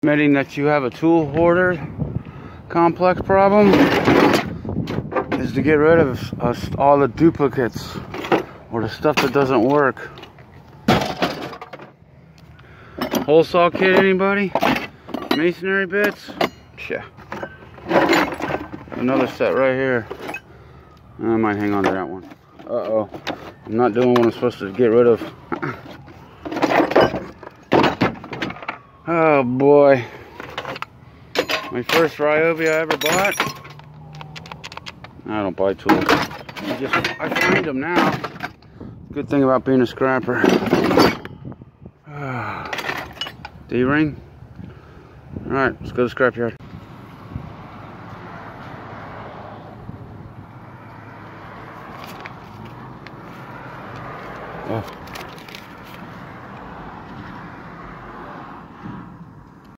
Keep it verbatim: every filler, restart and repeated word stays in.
Admitting that you have a tool hoarder complex problem is to get rid of uh, all the duplicates or the stuff that doesn't work. Hole saw kit, anybody? Masonry bits? Yeah. Another set right here. I might hang on to that one. Uh-oh. I'm not doing what I'm supposed to get rid of. Oh boy. My first Ryobi I ever bought. I don't buy tools. I just I find them now. Good thing about being a scrapper. D-ring. Alright, let's go to the scrapyard.